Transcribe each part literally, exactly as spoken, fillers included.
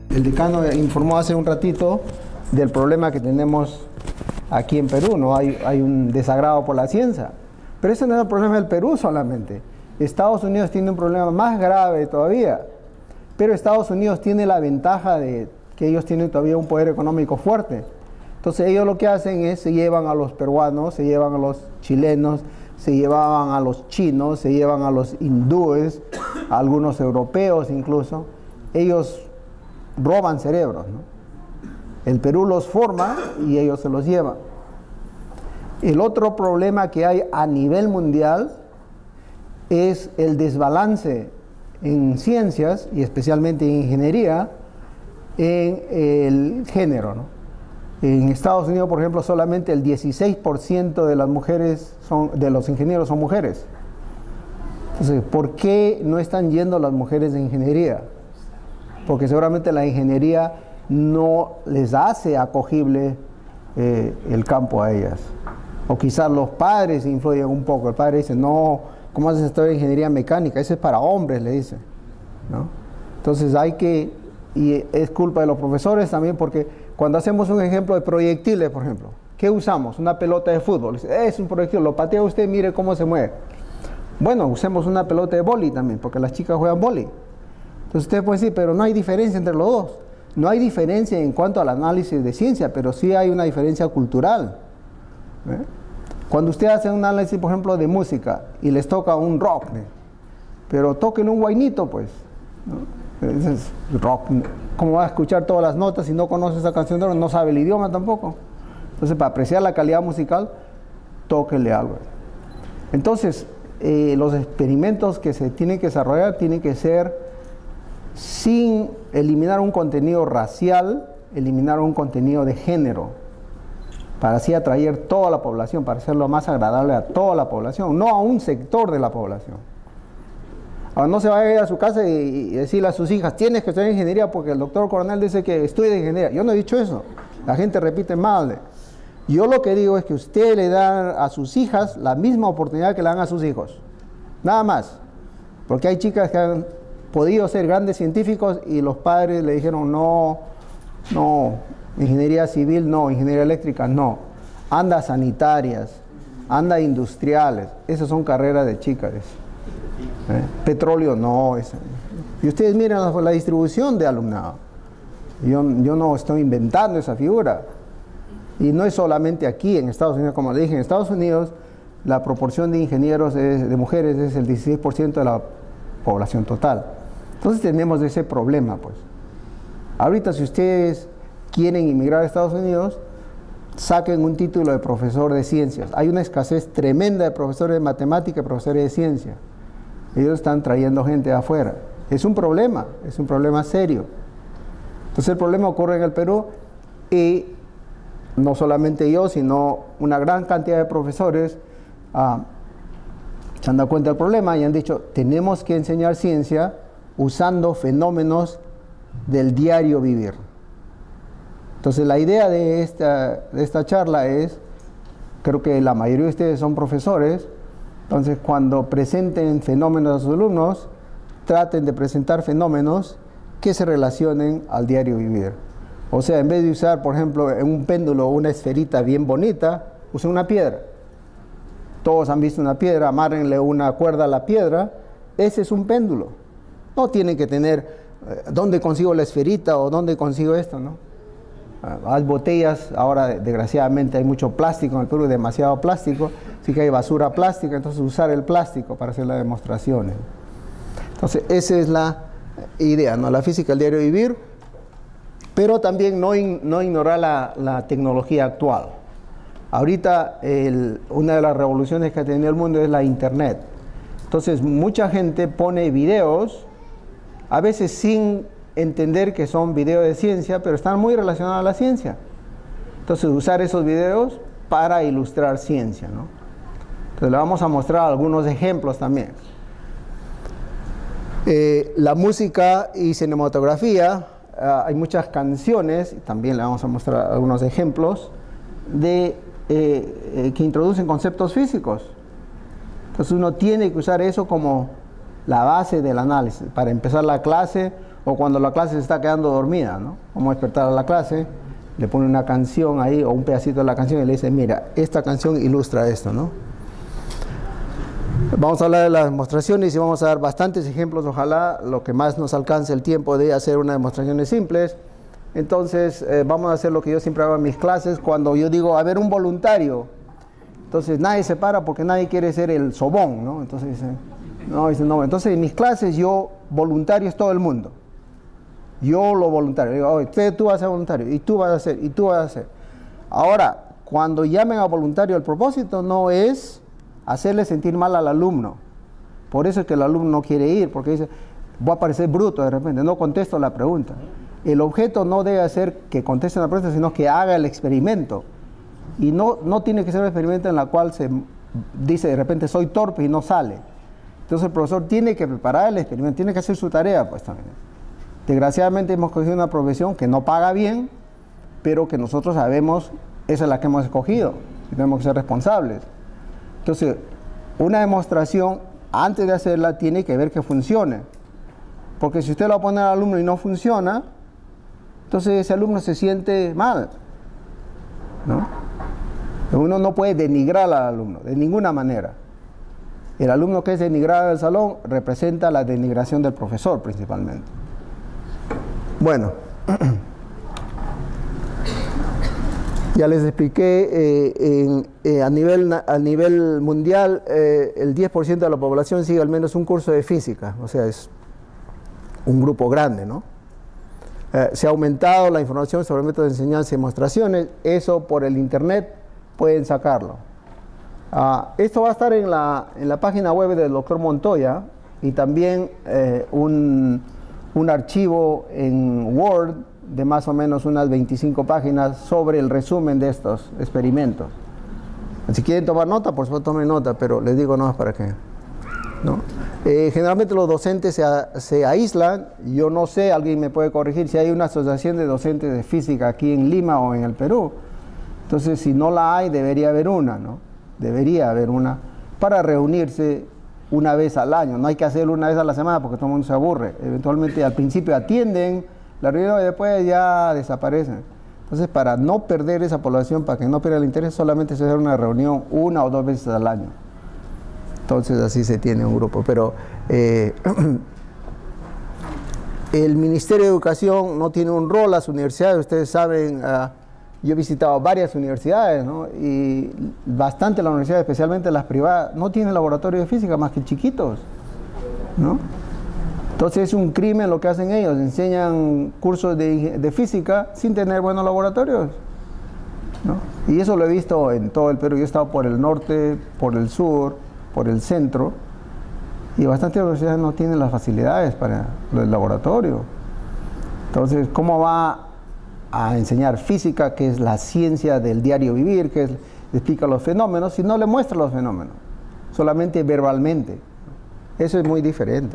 El decano informó hace un ratito del problema que tenemos aquí en Perú, ¿no? Hay, hay un desagrado por la ciencia. Pero ese no es el problema del Perú solamente. Estados Unidos tiene un problema más grave todavía. Pero Estados Unidos tiene la ventaja de que ellos tienen todavía un poder económico fuerte. Entonces ellos lo que hacen es, se llevan a los peruanos, se llevan a los chilenos, se llevaban a los chinos, se llevan a los hindúes, a algunos europeos incluso. Ellos roban cerebros, ¿no? El Perú los forma y ellos se los llevan. El otro problema que hay a nivel mundial es el desbalance en ciencias y especialmente en ingeniería en el género, ¿no? En Estados Unidos, por ejemplo, solamente el dieciséis por ciento de las mujeres son, de los ingenieros son mujeres. Entonces, ¿por qué no están yendo las mujeres de ingeniería? Porque seguramente la ingeniería no les hace acogible eh, el campo a ellas. O quizás los padres influyen un poco. El padre dice, no, ¿cómo haces estudiar ingeniería mecánica? Eso es para hombres, le dice, ¿no? Entonces hay que, y es culpa de los profesores también, porque cuando hacemos un ejemplo de proyectiles, por ejemplo, ¿qué usamos? Una pelota de fútbol. Dice, es un proyectil, lo patea usted, mire cómo se mueve. Bueno, usemos una pelota de vóley también, porque las chicas juegan vóley. Entonces usted puede decir, pero no hay diferencia entre los dos. No hay diferencia en cuanto al análisis de ciencia, pero sí hay una diferencia cultural. ¿Eh? Cuando usted hace un análisis, por ejemplo, de música y les toca un rock, ¿eh? Pero toquen un guainito, pues, ¿no? Es rock. ¿Cómo va a escuchar todas las notas si no conoce esa canción? No sabe el idioma tampoco. Entonces, para apreciar la calidad musical, tóquenle algo. Entonces, eh, los experimentos que se tienen que desarrollar tienen que ser sin eliminar un contenido racial, eliminar un contenido de género, para así atraer toda la población, para hacerlo más agradable a toda la población, no a un sector de la población. Ahora, no se vaya a ir a su casa y, y decirle a sus hijas, tienes que estudiar ingeniería porque el doctor Coronel dice que estudie ingeniería. Yo no he dicho eso, la gente repite mal. Yo lo que digo es que usted le da a sus hijas la misma oportunidad que le dan a sus hijos, nada más, porque hay chicas que han podido ser grandes científicos y los padres le dijeron no, no, ingeniería civil no, ingeniería eléctrica no, anda sanitarias, anda industriales, esas son carreras de chicas. ¿Eh? Petróleo no, esa. Y ustedes miren la, la distribución de alumnado. Yo, yo no estoy inventando esa figura. Y no es solamente aquí en Estados Unidos, como le dije, en Estados Unidos la proporción de ingenieros es, de mujeres es el dieciséis por ciento de la población total. Entonces tenemos ese problema, pues. Ahorita si ustedes quieren inmigrar a Estados Unidos, saquen un título de profesor de ciencias. Hay una escasez tremenda de profesores de matemática y profesores de ciencia. Ellos están trayendo gente de afuera. Es un problema, es un problema serio. Entonces el problema ocurre en el Perú y no solamente yo, sino una gran cantidad de profesores ah, se han dado cuenta del problema y han dicho, tenemos que enseñar ciencia usando fenómenos del diario vivir. Entonces la idea de esta, de esta charla es, creo que la mayoría de ustedes son profesores, entonces cuando presenten fenómenos a sus alumnos, traten de presentar fenómenos que se relacionen al diario vivir. O sea, en vez de usar, por ejemplo, en un péndulo una esferita bien bonita, usen una piedra. Todos han visto una piedra, amárrenle una cuerda a la piedra, ese es un péndulo. No tienen que tener, eh, ¿dónde consigo la esferita o dónde consigo esto? ¿No? Hay botellas, ahora desgraciadamente hay mucho plástico en el Perú, demasiado plástico, así que hay basura plástica, entonces usar el plástico para hacer las demostraciones. Entonces esa es la idea, ¿no? La física del diario vivir, pero también no, in, no ignorar la, la tecnología actual. Ahorita el, una de las revoluciones que ha tenido el mundo es la internet. Entonces mucha gente pone videos, a veces sin entender que son videos de ciencia, pero están muy relacionados a la ciencia. Entonces usar esos videos para ilustrar ciencia, ¿no? Entonces le vamos a mostrar algunos ejemplos también. Eh, la música y cinematografía, uh, hay muchas canciones, también le vamos a mostrar algunos ejemplos, de, eh, eh, que introducen conceptos físicos. Entonces uno tiene que usar eso como la base del análisis. Para empezar la clase, O cuando la clase se está quedando dormida, ¿no? Vamos a despertar a la clase, le pone una canción ahí o un pedacito de la canción y le dice, mira, esta canción ilustra esto, ¿no? Vamos a hablar de las demostraciones y vamos a dar bastantes ejemplos, ojalá lo que más nos alcance el tiempo de hacer unas demostraciones simples. Entonces, eh, vamos a hacer lo que yo siempre hago en mis clases, cuando yo digo, a ver, un voluntario. Entonces, nadie se para porque nadie quiere ser el sobón, ¿no? Entonces, dice, no, dice, no. Entonces, en mis clases, yo, voluntario es todo el mundo. Yo lo voluntario. Digo, oye, usted, tú vas a ser voluntario, y tú vas a hacer, y tú vas a hacer. Ahora, cuando llamen a voluntario, el propósito no es hacerle sentir mal al alumno. Por eso es que el alumno no quiere ir, porque dice, voy a parecer bruto de repente, no contesto la pregunta. El objeto no debe ser que conteste la pregunta, sino que haga el experimento. Y no, no tiene que ser un experimento en la cual se dice de repente soy torpe y no sale. Entonces el profesor tiene que preparar el experimento, tiene que hacer su tarea, pues también. Desgraciadamente hemos cogido una profesión que no paga bien, pero que nosotros sabemos, esa es la que hemos escogido, y tenemos que ser responsables. Entonces, una demostración, antes de hacerla, tiene que ver que funcione. Porque si usted lo pone al alumno y no funciona, entonces ese alumno se siente mal, ¿no? Uno no puede denigrar al alumno, de ninguna manera. El alumno que es denigrado del salón representa la denigración del profesor, principalmente. Bueno, ya les expliqué, eh, en, eh, a, nivel, a nivel mundial, eh, el diez por ciento de la población sigue al menos un curso de física, o sea, es un grupo grande, ¿no? Eh, se ha aumentado la información sobre métodos de enseñanza y demostraciones, eso por el internet pueden sacarlo. Uh, esto va a estar en la, en la página web del doctor Montoya y también eh, un, un archivo en Word de más o menos unas veinticinco páginas sobre el resumen de estos experimentos. Si quieren tomar nota, por supuesto tomen nota, pero les digo no para qué, ¿no? Eh, generalmente los docentes se, a, se aíslan, yo no sé, alguien me puede corregir si hay una asociación de docentes de física aquí en Lima o en el Perú. Entonces, si no la hay, debería haber una, ¿no? Debería haber una para reunirse una vez al año. No hay que hacerlo una vez a la semana porque todo el mundo se aburre. Eventualmente al principio atienden la reunión y después ya desaparecen. Entonces, para no perder esa población, para que no pierda el interés, solamente se hace una reunión una o dos veces al año. Entonces así se tiene un grupo. Pero eh, el Ministerio de Educación no tiene un rol, las universidades, ustedes saben, uh, yo he visitado varias universidades, ¿no? Y bastante las universidades, especialmente las privadas, no tienen laboratorio de física más que chiquitos, ¿no? Entonces es un crimen lo que hacen ellos, enseñan cursos de, de física sin tener buenos laboratorios, ¿no? Y eso lo he visto en todo el Perú. Yo he estado por el norte, por el sur, por el centro, y bastantes universidades no tienen las facilidades para el laboratorio. Entonces, ¿cómo va a enseñar física, que es la ciencia del diario vivir, que es, explica los fenómenos, si no le muestra los fenómenos, solamente verbalmente? Eso es muy diferente.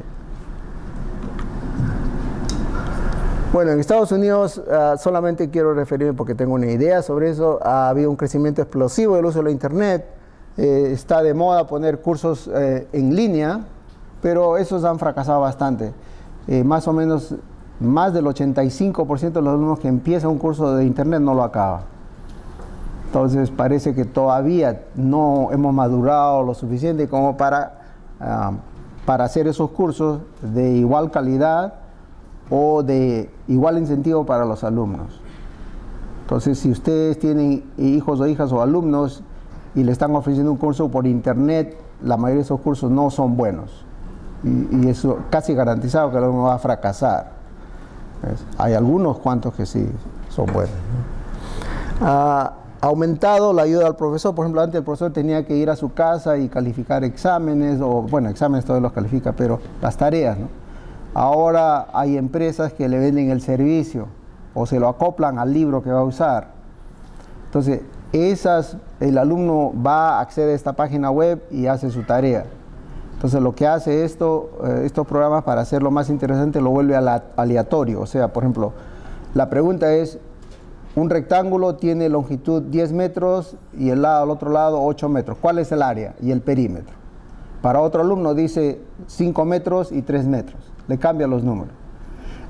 Bueno, en Estados Unidos uh, solamente quiero referirme porque tengo una idea sobre eso. Ha habido un crecimiento explosivo del uso de la internet. Eh, está de moda poner cursos eh, en línea, pero esos han fracasado bastante. Eh, más o menos, más del ochenta y cinco por ciento de los alumnos que empiezan un curso de internet no lo acaba. Entonces parece que todavía no hemos madurado lo suficiente como para, uh, para hacer esos cursos de igual calidad o de igual incentivo para los alumnos. Entonces, si ustedes tienen hijos o hijas o alumnos y le están ofreciendo un curso por internet, la mayoría de esos cursos no son buenos. Y, y eso casi garantizado que el alumno va a fracasar. ¿Ves? Hay algunos cuantos que sí son buenos, ¿no? Ha aumentado la ayuda al profesor. Por ejemplo, antes el profesor tenía que ir a su casa y calificar exámenes, o bueno, exámenes todos los califica, pero las tareas, ¿no? Ahora hay empresas que le venden el servicio o se lo acoplan al libro que va a usar. Entonces, esas, el alumno va a acceder a esta página web y hace su tarea. Entonces, lo que hace esto, eh, estos programas, para hacerlo más interesante, lo vuelve aleatorio. O sea, por ejemplo, la pregunta es, un rectángulo tiene longitud diez metros y el lado al otro lado ocho metros. ¿Cuál es el área y el perímetro? Para otro alumno dice cinco metros y tres metros. Le cambia los números.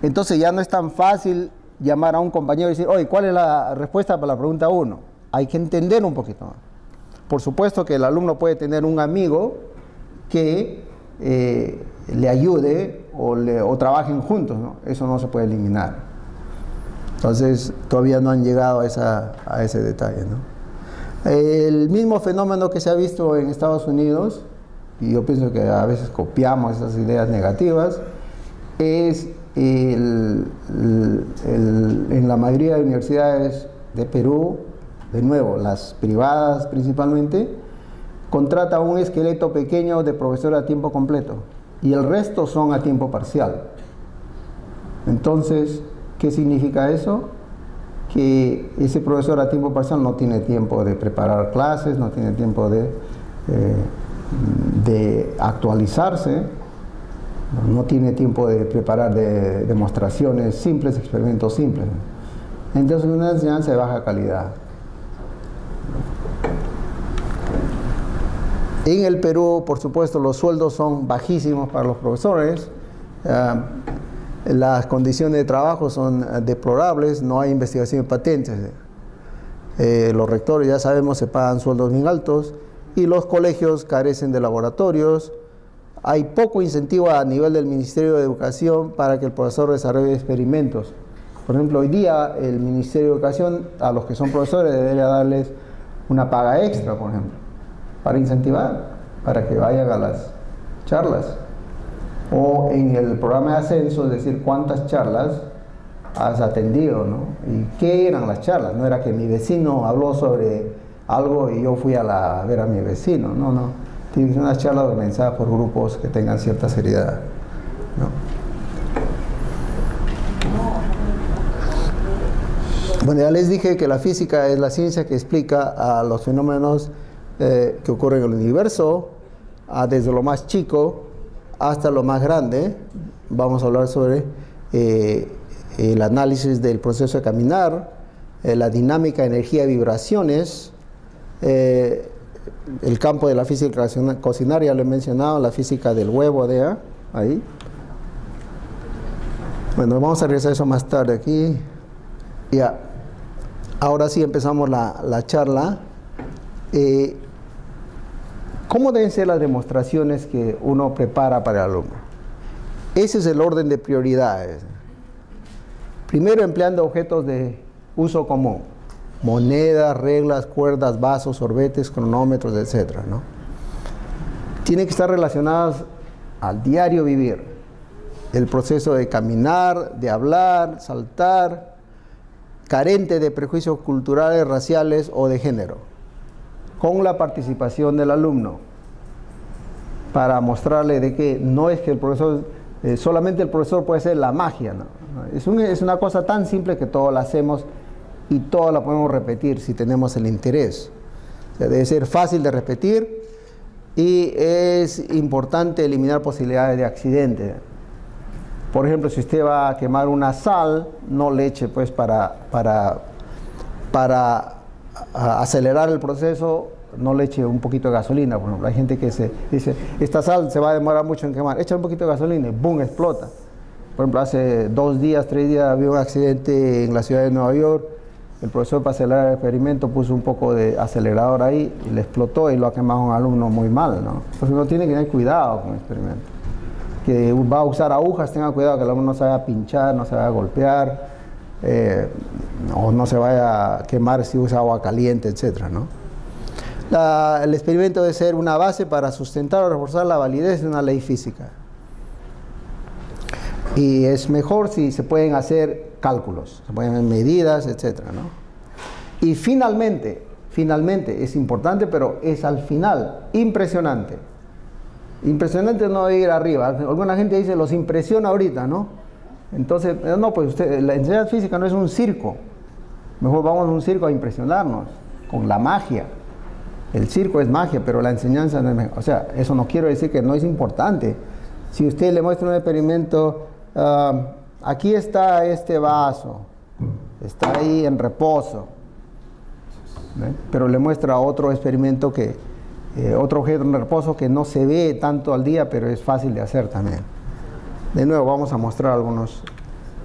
Entonces ya no es tan fácil llamar a un compañero y decir, oye, ¿cuál es la respuesta para la pregunta uno? Hay que entender un poquito más. Por supuesto que el alumno puede tener un amigo que eh, le ayude o, le, o trabajen juntos, ¿no? Eso no se puede eliminar. Entonces todavía no han llegado a, esa, a ese detalle, ¿no? El mismo fenómeno que se ha visto en Estados Unidos, y yo pienso que a veces copiamos esas ideas negativas, es el, el, el, en la mayoría de universidades de Perú, de nuevo, las privadas principalmente, contrata un esqueleto pequeño de profesores a tiempo completo y el resto son a tiempo parcial. Entonces, ¿qué significa eso? Que ese profesor a tiempo parcial no tiene tiempo de preparar clases, no tiene tiempo de, eh, de actualizarse, no tiene tiempo de preparar de demostraciones simples, experimentos simples. Entonces, una enseñanza de baja calidad. En el Perú, por supuesto, los sueldos son bajísimos para los profesores, uh, las condiciones de trabajo son uh, deplorables, no hay investigación de patentes. Eh, los rectores, ya sabemos, se pagan sueldos bien altos y los colegios carecen de laboratorios. Hay poco incentivo a nivel del Ministerio de Educación para que el profesor desarrolle experimentos. Por ejemplo, hoy día el Ministerio de Educación a los que son profesores debería darles una paga extra, por ejemplo, para incentivar, para que vayan a las charlas. O en el programa de ascenso, es decir, cuántas charlas has atendido, ¿no? Y qué eran las charlas. No era que mi vecino habló sobre algo y yo fui a, la, a ver a mi vecino, no, no. Tienen que ser unas charlas organizadas por grupos que tengan cierta seriedad, ¿no? Bueno, ya les dije que la física es la ciencia que explica a los fenómenos eh, que ocurren en el universo, a desde lo más chico hasta lo más grande. Vamos a hablar sobre eh, el análisis del proceso de caminar, eh, la dinámica, energía, vibraciones, eh, el campo de la física cocinaria, lo he mencionado, la física del huevo de ahí. Bueno, vamos a regresar a eso más tarde aquí. Ya. Ahora sí empezamos la, la charla. Eh, ¿Cómo deben ser las demostraciones que uno prepara para el alumno? Ese es el orden de prioridades. Primero, empleando objetos de uso común. Monedas, reglas, cuerdas, vasos, sorbetes, cronómetros, etcétera, ¿no? Tienen que estar relacionadas al diario vivir. El proceso de caminar, de hablar, saltar, carente de prejuicios culturales, raciales o de género, con la participación del alumno, para mostrarle de que no es que el profesor, eh, solamente el profesor puede ser la magia, ¿no? Es, un, es una cosa tan simple que todos la hacemos y todos la podemos repetir si tenemos el interés. O sea, debe ser fácil de repetir y es importante eliminar posibilidades de accidente. Por ejemplo, si usted va a quemar una sal, no le eche pues para, para, para acelerar el proceso, no le eche un poquito de gasolina. Por ejemplo, hay gente que se dice, esta sal se va a demorar mucho en quemar, echa un poquito de gasolina y ¡boom!, explota. Por ejemplo, hace dos días, tres días había un accidente en la ciudad de Nueva York. El profesor, para acelerar el experimento, puso un poco de acelerador ahí y le explotó y lo ha quemado a un alumno muy mal, ¿no? Entonces uno tiene que tener cuidado con el experimento. Que va a usar agujas, tenga cuidado que el alumno no se vaya a pinchar, no se vaya a golpear, eh, o no se vaya a quemar si usa agua caliente, etcétera, ¿no? La, el experimento debe ser una base para sustentar o reforzar la validez de una ley física. Y es mejor si se pueden hacer cálculos, se pueden hacer medidas, etcétera, ¿no? Y finalmente, finalmente, es importante, pero es al final, impresionante. Impresionante no ir arriba. Alguna gente dice, los impresiona ahorita, ¿no? Entonces, no, pues usted, la enseñanza física no es un circo. Mejor vamos a un circo a impresionarnos con la magia. El circo es magia, pero la enseñanza no es magia. O sea, eso no quiero decir que no es importante. Si usted le muestra un experimento, uh, aquí está este vaso, está ahí en reposo, ¿ve? Pero le muestra otro experimento que Eh, otro objeto en reposo que no se ve tanto al día, pero es fácil de hacer también. De nuevo, vamos a mostrar algunos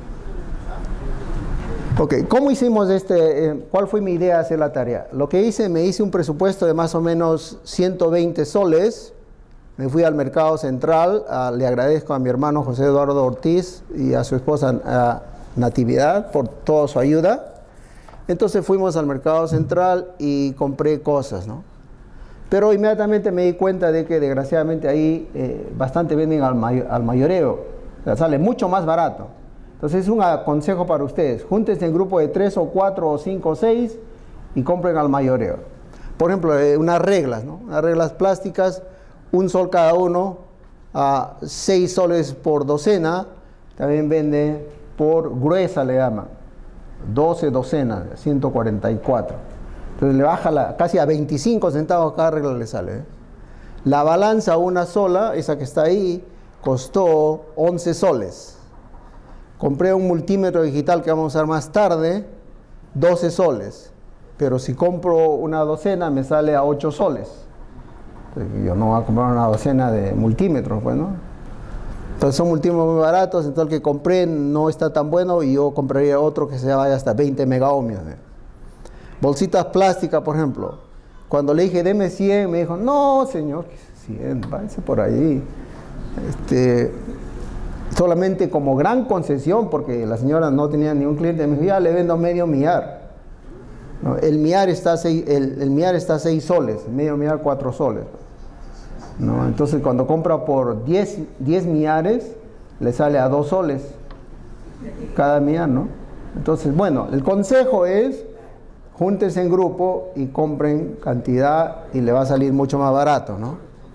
Ok, ¿cómo hicimos este? Eh, ¿Cuál fue mi idea de hacer la tarea? Lo que hice, me hice un presupuesto de más o menos ciento veinte soles. Me fui al mercado central, a, le agradezco a mi hermano José Eduardo Ortiz y a su esposa a Natividad por toda su ayuda. Entonces fuimos al mercado central y compré cosas, ¿no? Pero inmediatamente me di cuenta de que desgraciadamente ahí eh, bastante venden al, may al mayoreo, o sea, sale mucho más barato. Entonces es un consejo para ustedes, júntense en grupo de tres o cuatro o cinco o seis y compren al mayoreo. Por ejemplo, eh, unas reglas, ¿no? Unas reglas plásticas, un sol cada uno, a seis soles por docena, también vende por gruesa, le llaman, doce docenas, ciento cuarenta y cuatro. Entonces le baja la, casi a veinticinco centavos cada regla le sale, ¿eh? La balanza una sola, esa que está ahí, costó once soles. Compré un multímetro digital que vamos a usar más tarde, doce soles. Pero si compro una docena me sale a ocho soles. Entonces, yo no voy a comprar una docena de multímetros, pues, ¿no? Entonces son multímetros muy baratos, entonces el que compré no está tan bueno y yo compraría otro que se vaya hasta veinte megaohmios, ¿eh? Bolsitas plásticas, por ejemplo. Cuando le dije, deme cien, me dijo, no, señor, cien, váyase por ahí. Este, solamente como gran concesión, porque la señora no tenía ni un cliente, me dijo, ya le vendo medio millar. No, el millar está a seis, el, el millar está a seis soles, medio millar cuatro soles. No, entonces cuando compra por diez, diez millares, le sale a dos soles cada millar, ¿no? Entonces, bueno, el consejo es, júntense en grupo y compren cantidad y le va a salir mucho más barato, ¿no?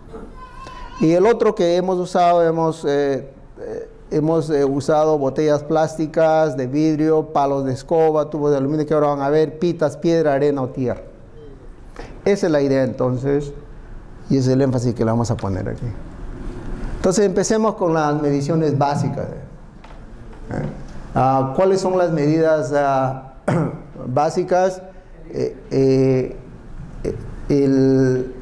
Y el otro que hemos usado, hemos, eh, eh, hemos eh, usado botellas plásticas, de vidrio, palos de escoba, tubos de aluminio que ahora van a ver, pitas, piedra, arena o tierra. Esa es la idea entonces, y ese es el énfasis que le vamos a poner aquí. Entonces empecemos con las mediciones básicas. ¿Eh? Uh, ¿Cuáles son las medidas uh, básicas? Eh, eh, el,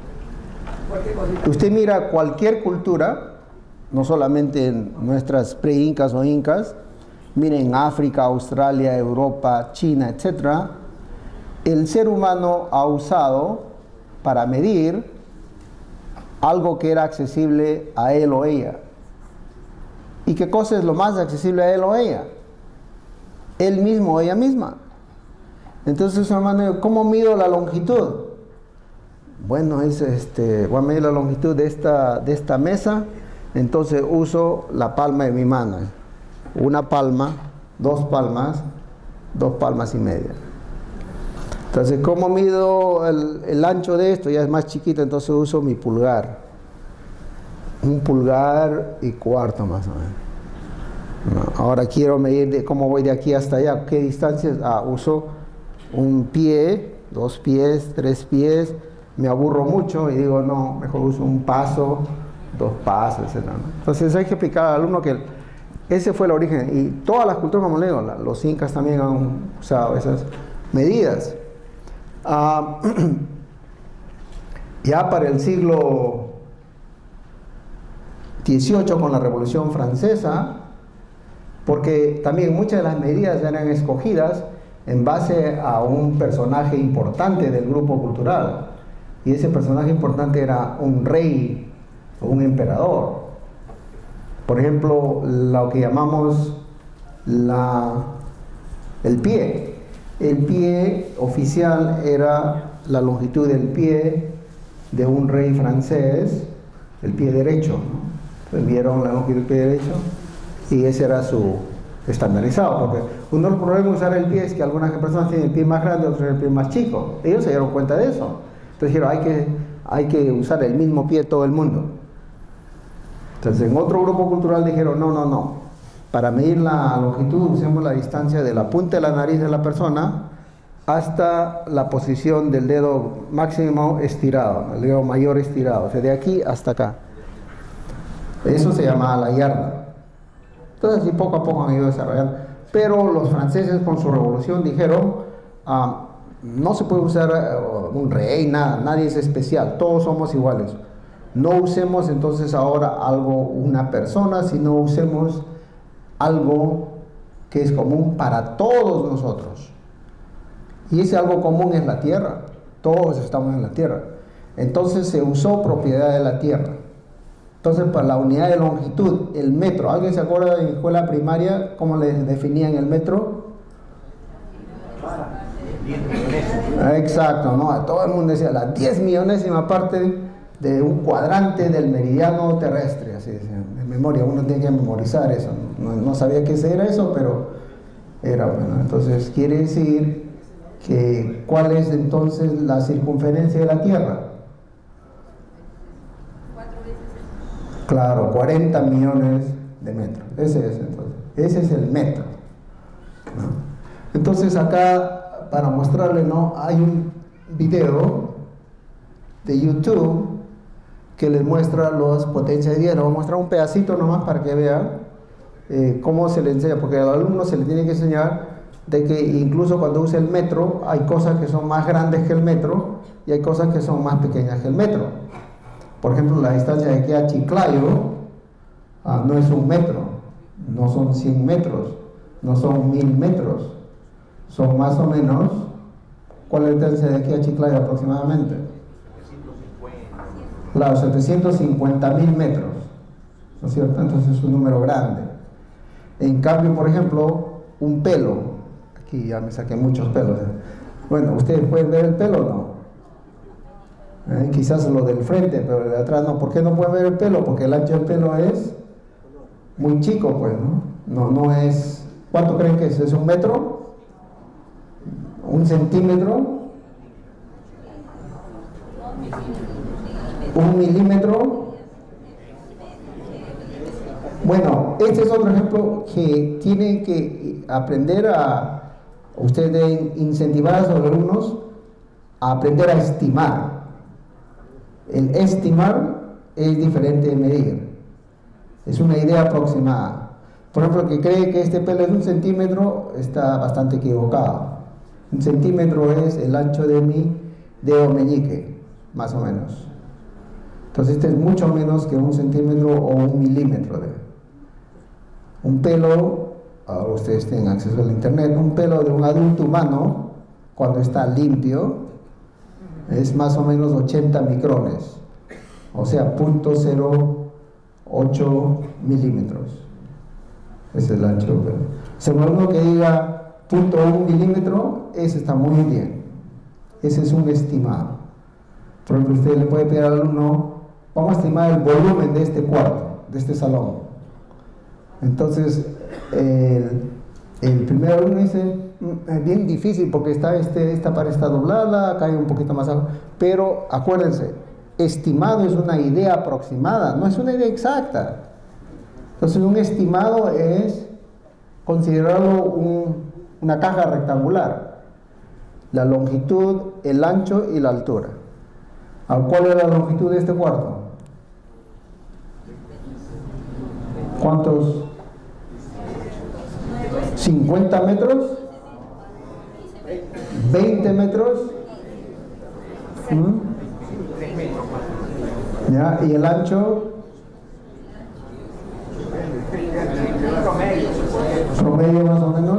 usted mira cualquier cultura, no solamente en nuestras pre-incas o incas, miren África, Australia, Europa, China, etcétera. El ser humano ha usado para medir algo que era accesible a él o ella. ¿Y qué cosa es lo más accesible a él o ella? Él mismo o ella misma. Entonces, hermano, ¿cómo mido la longitud? Bueno, es este, voy a medir la longitud de esta, de esta mesa, entonces uso la palma de mi mano. Una palma, dos palmas, dos palmas y media. Entonces, ¿cómo mido el, el ancho de esto? Ya es más chiquito, entonces uso mi pulgar. Un pulgar y cuarto más o menos. No, ahora quiero medir de cómo voy de aquí hasta allá, qué distancias. Ah, uso un pie, dos pies, tres pies. Me aburro mucho y digo, no, mejor uso un paso, dos pasos, etcétera, ¿no? Entonces hay que explicar al alumno que ese fue el origen. Y todas las culturas, como le digo, los incas también han usado esas medidas. Ah, ya para el siglo dieciocho, con la Revolución Francesa, porque también muchas de las medidas eran escogidas en base a un personaje importante del grupo cultural, y ese personaje importante era un rey o un emperador. Por ejemplo, lo que llamamos la, el pie. El pie oficial era la longitud del pie de un rey francés, el pie derecho, ¿no? Entonces vieron la longitud del pie derecho y ese era su estandarizado, porque uno de los problemas de usar el pie es que algunas personas tienen el pie más grande, otros el pie más chico. Ellos se dieron cuenta de eso. Entonces dijeron, hay que, hay que usar el mismo pie todo el mundo. Entonces en otro grupo cultural dijeron, no, no, no. Para medir la longitud usemos la distancia de la punta de la nariz de la persona hasta la posición del dedo máximo estirado, el dedo mayor estirado, o sea, de aquí hasta acá. Eso se llama la yarda. Entonces, así poco a poco han ido desarrollando. Pero los franceses con su revolución dijeron, ah, no se puede usar uh, un rey, nada, nadie es especial, todos somos iguales. No usemos entonces ahora algo, una persona, sino usemos algo que es común para todos nosotros. Y ese algo común es la Tierra. Todos estamos en la Tierra. Entonces se usó propiedad de la Tierra. Entonces, para la unidad de longitud, el metro. ¿Alguien se acuerda de la escuela primaria cómo les definían el metro? Exacto, ¿no? Todo el mundo decía la diez millonésima parte de un cuadrante del meridiano terrestre, así decían, de memoria. Uno tiene que memorizar eso. No, no sabía qué era eso, pero era bueno. Entonces, quiere decir que ¿cuál es entonces la circunferencia de la Tierra? Claro, cuarenta millones de metros. Ese es entonces. Ese es el metro, ¿no? Entonces acá, para mostrarle, ¿no? Hay un video de YouTube que les muestra las potencias de diez. Voy a mostrar un pedacito nomás para que vean eh, cómo se le enseña, porque al alumno se le tiene que enseñar de que incluso cuando usa el metro, hay cosas que son más grandes que el metro y hay cosas que son más pequeñas que el metro. Por ejemplo, la distancia de aquí a Chiclayo ah, no es un metro, no son cien metros, no son mil metros, son más o menos, ¿cuál es la distancia de aquí a Chiclayo aproximadamente? setecientos cincuenta. Claro, setecientos cincuenta mil metros, ¿no es cierto? Entonces es un número grande. En cambio, por ejemplo, un pelo, aquí ya me saqué muchos pelos, ¿eh? Bueno, ¿ustedes pueden ver el pelo o no? Eh, quizás lo del frente, pero de atrás no. ¿Por qué no pueden ver el pelo? Porque el ancho del pelo es muy chico, pues, ¿no? No, no es... ¿Cuánto creen que es? ¿Es un metro? ¿Un centímetro? ¿Un milímetro? Bueno, este es otro ejemplo que tienen que aprender a... Ustedes deben incentivar a sus alumnos a aprender a estimar. El estimar es diferente de medir. Es una idea aproximada. Por ejemplo, el que cree que este pelo es un centímetro está bastante equivocado. Un centímetro es el ancho de mi dedo meñique, más o menos. Entonces este es mucho menos que un centímetro o un milímetro. De... Un pelo, ahora ustedes tienen acceso al internet, un pelo de un adulto humano, cuando está limpio, es más o menos ochenta micrones, o sea, punto cero ocho milímetros. Ese es el ancho. Según uno que diga punto uno milímetro, ese está muy bien. Ese es un estimado. Por ejemplo, usted le puede pedir al alumno, vamos a estimar el volumen de este cuarto, de este salón. Entonces, el, el primer alumno dice, es bien difícil porque está este, esta pared está doblada, acá hay un poquito más abajo, pero acuérdense, estimado es una idea aproximada, no es una idea exacta. Entonces un estimado es considerarlo un, una caja rectangular, la longitud, el ancho y la altura. ¿Cuál es la longitud de este cuarto? ¿Cuántos? ¿cincuenta metros? ¿veinte metros? ¿Mm? ¿Ya? ¿Y el ancho? ¿Promedio más o menos?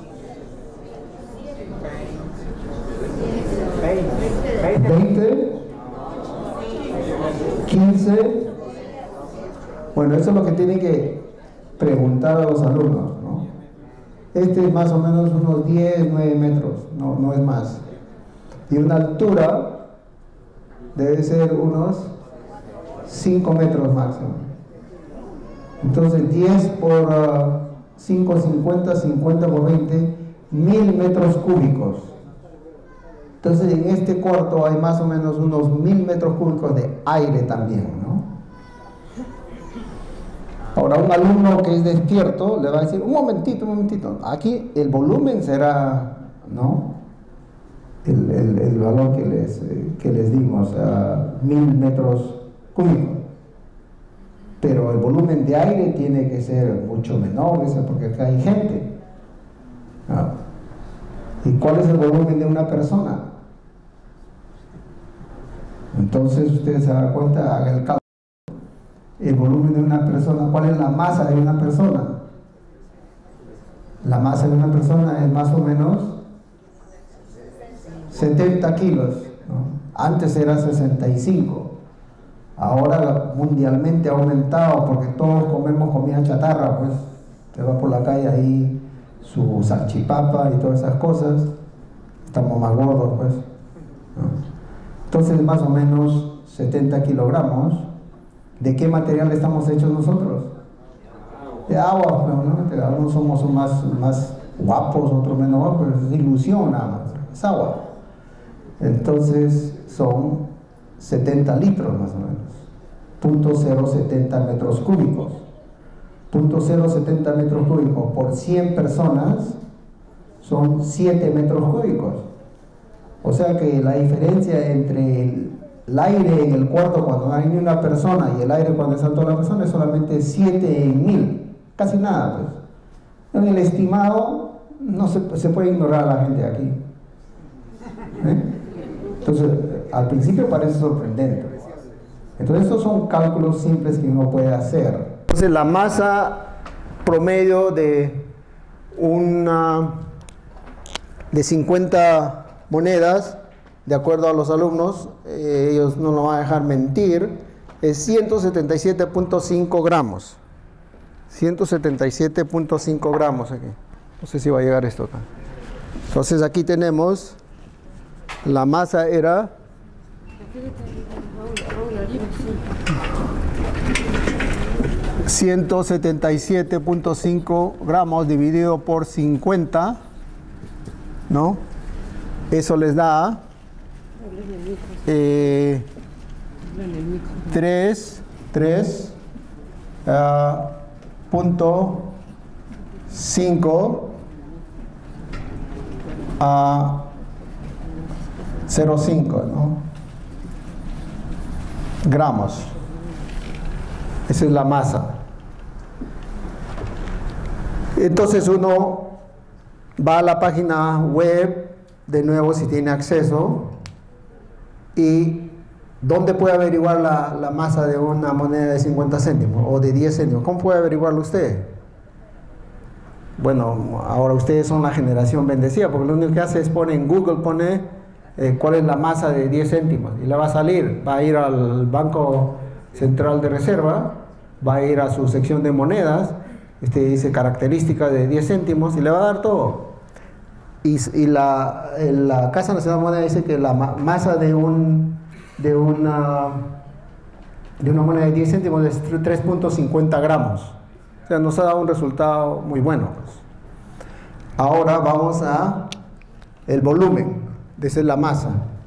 ¿veinte? ¿quince? Bueno, eso es lo que tienen que preguntar a los alumnos, ¿no? Este es más o menos unos diez, nueve metros, no, no es más. Y una altura debe ser unos cinco metros máximo. Entonces diez por uh, cinco, cincuenta, cincuenta por veinte, mil metros cúbicos. Entonces en este cuarto hay más o menos unos mil metros cúbicos de aire también, ¿no? Ahora un alumno que es despierto le va a decir, un momentito, un momentito, aquí el volumen será, ¿no? El, el, el valor que les, eh, que les dimos, uh, mil metros cúbicos. Pero el volumen de aire tiene que ser mucho menor, porque acá hay gente. ¿No? ¿Y cuál es el volumen de una persona? Entonces usted se da cuenta, haga el cálculo. El volumen de una persona, ¿cuál es la masa de una persona? La masa de una persona es más o menos setenta kilos, ¿no? Antes era sesenta y cinco. Ahora mundialmente ha aumentado porque todos comemos comida chatarra, pues te va por la calle ahí su salchipapa y todas esas cosas, estamos más gordos, pues, ¿no? Entonces más o menos setenta kilogramos. ¿De qué material estamos hechos nosotros? De agua, ¿no? Algunos somos más, más guapos, otros menos guapos, es ilusión nada más, es agua. Entonces son setenta litros más o menos, punto cero setenta metros cúbicos. punto cero setenta metros cúbicos por cien personas son siete metros cúbicos. O sea que la diferencia entre el, el aire en el cuarto cuando hay una persona y el aire cuando está toda la persona es solamente siete en mil, casi nada, pues. En el estimado no se, se puede ignorar a la gente aquí, ¿eh? Entonces al principio parece sorprendente. Entonces estos son cálculos simples que uno puede hacer. Entonces la masa promedio de una de cincuenta monedas, de acuerdo a los alumnos, eh, ellos no nos van a dejar mentir, es ciento setenta y siete punto cinco gramos. ciento setenta y siete punto cinco gramos aquí. No sé si va a llegar esto acá. Entonces aquí tenemos, la masa era ciento setenta y siete punto cinco gramos dividido por cincuenta, ¿no? Eso les da eh, tres, tres uh, punto cinco a cero punto cinco, ¿no? Gramos. Esa es la masa. Entonces uno va a la página web, de nuevo si tiene acceso, y ¿dónde puede averiguar la, la masa de una moneda de cincuenta céntimos o de diez céntimos? ¿Cómo puede averiguarlo usted? Bueno, ahora ustedes son la generación bendecida, porque lo único que hace es poner en Google, pone eh, cuál es la masa de diez céntimos y le va a salir. Va a ir al Banco Central de Reserva, va a ir a su sección de monedas, este dice características de diez céntimos y le va a dar todo. Y, y la, la Casa Nacional de Moneda dice que la ma masa de, un, de, una, de una moneda de diez céntimos es tres punto cincuenta gramos. O sea, nos ha dado un resultado muy bueno, pues. Ahora vamos a el volumen, de esa es la masa.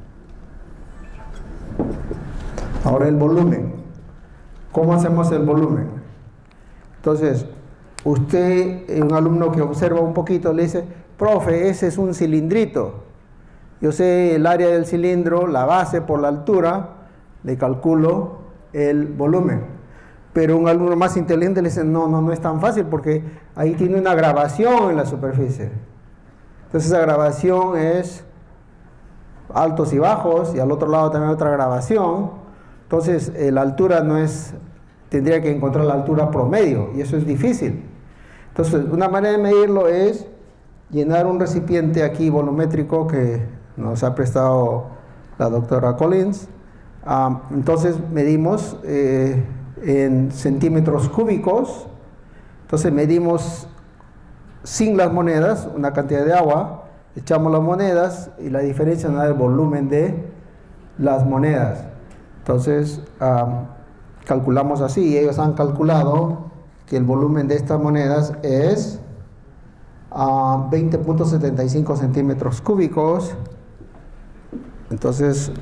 Ahora el volumen. ¿Cómo hacemos el volumen? Entonces, usted, un alumno que observa un poquito, le dice, profe, ese es un cilindrito. Yo sé el área del cilindro, la base por la altura, le calculo el volumen. Pero un alumno más inteligente le dice, no, no, no es tan fácil porque ahí tiene una grabación en la superficie. Entonces esa grabación es altos y bajos y al otro lado también otra grabación. Entonces eh, la altura no es, tendría que encontrar la altura promedio y eso es difícil. Entonces una manera de medirlo es llenar un recipiente aquí volumétrico que nos ha prestado la doctora Collins. Um, entonces medimos eh, en centímetros cúbicos. Entonces medimos sin las monedas una cantidad de agua, echamos las monedas y la diferencia nos da el volumen de las monedas. Entonces um, calculamos así y ellos han calculado que el volumen de estas monedas es uh, veinte punto setenta y cinco centímetros cúbicos. Entonces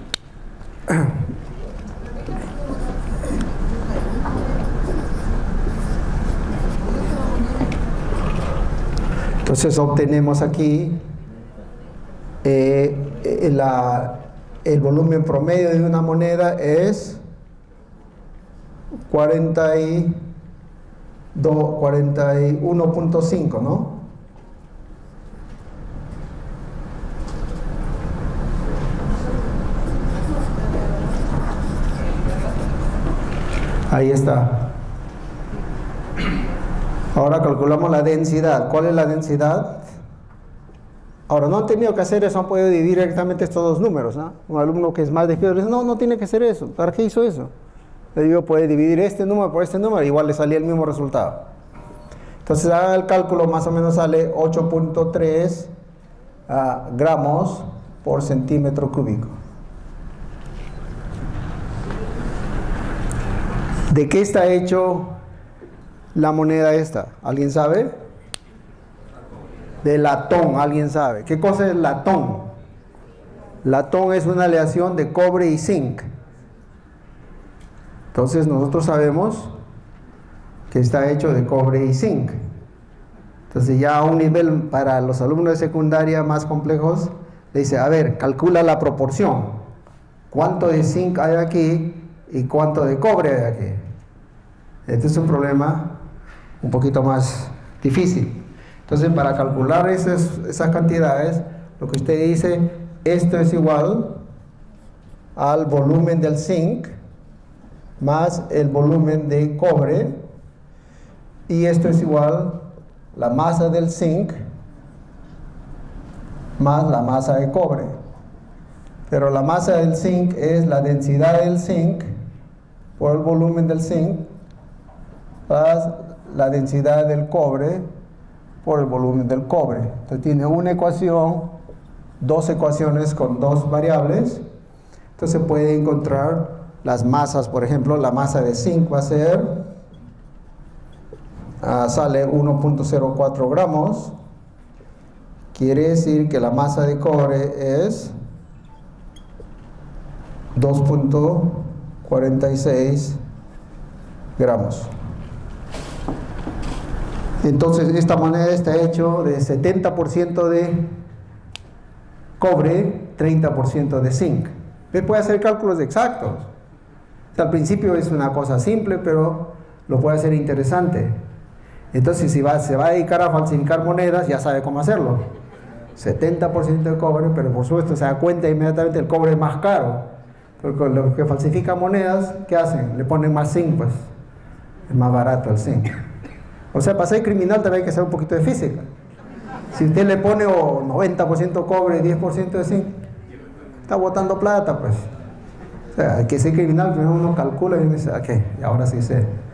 Entonces obtenemos aquí eh, la, el volumen promedio de una moneda es cuarenta y uno punto cinco, ¿no? Ahí está. Ahora calculamos la densidad. ¿Cuál es la densidad? Ahora, no han tenido que hacer eso, han podido dividir directamente estos dos números, ¿no? Un alumno que es más despierto le dice, no, no tiene que hacer eso. ¿Para qué hizo eso? Le digo, puede dividir este número por este número, igual le salía el mismo resultado. Entonces, haga el cálculo, más o menos sale ocho punto tres uh, gramos por centímetro cúbico. ¿De qué está hecho la moneda esta? ¿Alguien sabe? De latón, ¿alguien sabe? ¿Qué cosa es latón? Latón es una aleación de cobre y zinc. Entonces nosotros sabemos que está hecho de cobre y zinc. Entonces ya a un nivel para los alumnos de secundaria más complejos, le dice, a ver, calcula la proporción. ¿Cuánto de zinc hay aquí y cuánto de cobre hay aquí? Este es un problema un poquito más difícil. Entonces, para calcular esas, esas cantidades, lo que usted dice, esto es igual al volumen del zinc más el volumen de cobre, y esto es igual la masa del zinc más la masa de cobre. Pero la masa del zinc es la densidad del zinc por el volumen del zinc más la densidad del cobre por el volumen del cobre. Entonces tiene una ecuación, dos ecuaciones con dos variables. Entonces puede encontrar las masas. Por ejemplo, la masa de zinc va a ser, uh, sale uno punto cero cuatro gramos. Quiere decir que la masa de cobre es dos punto cuarenta y seis gramos. Entonces esta moneda está hecho de setenta por ciento de cobre, treinta por ciento de zinc. Usted puede hacer cálculos exactos. O sea, al principio es una cosa simple, pero lo puede hacer interesante. Entonces si va, se va a dedicar a falsificar monedas, ya sabe cómo hacerlo. setenta por ciento de cobre, pero por supuesto se da cuenta inmediatamente el cobre es más caro. Porque los que falsifican monedas, ¿qué hacen? Le ponen más zinc, pues. Es más barato el zinc. O sea, para ser criminal también hay que hacer un poquito de física. Si usted le pone oh, noventa por ciento cobre y diez por ciento de zinc, está botando plata, pues. O sea, hay que ser criminal, primero uno calcula y dice, ok, ahora sí sé.